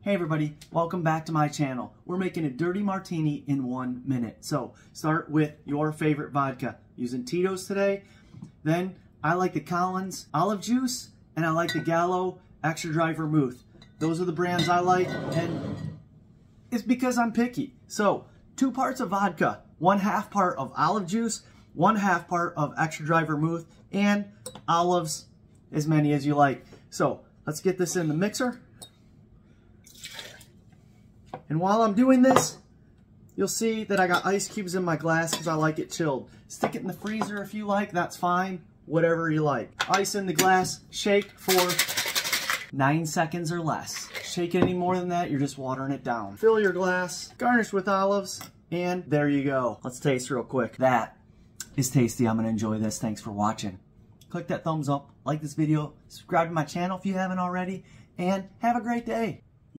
Hey everybody, welcome back to my channel. We're making a dirty martini in 1 minute. So start with your favorite vodka. Using Tito's today. Then I like the Collins olive juice and I like the Gallo extra dry vermouth. Those are the brands I like, and it's because I'm picky. So 2 parts of vodka, 1/2 part of olive juice, 1/2 part of extra dry vermouth, and olives, as many as you like. So let's get this in the mixer. And while I'm doing this, you'll see that I got ice cubes in my glass because I like it chilled. Stick it in the freezer if you like, that's fine. Whatever you like. Ice in the glass, shake for 9 seconds or less. Shake it any more than that, you're just watering it down. Fill your glass, garnish with olives, and there you go. Let's taste real quick. That is tasty. I'm gonna enjoy this. Thanks for watching. Click that thumbs up, like this video, subscribe to my channel if you haven't already, and have a great day.